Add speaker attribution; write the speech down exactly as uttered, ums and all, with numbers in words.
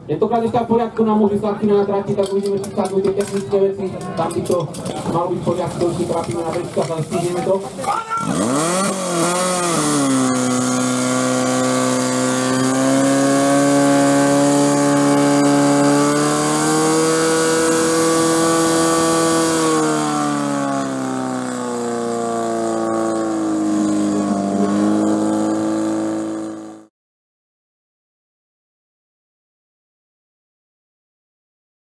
Speaker 1: Tentokrát ještě v poriadku na muži sladkými na trati, tak uvidíme, či sa tie technické veci. Tam by to malo byť v poriadku, či trafíme na večka, ale stížime to.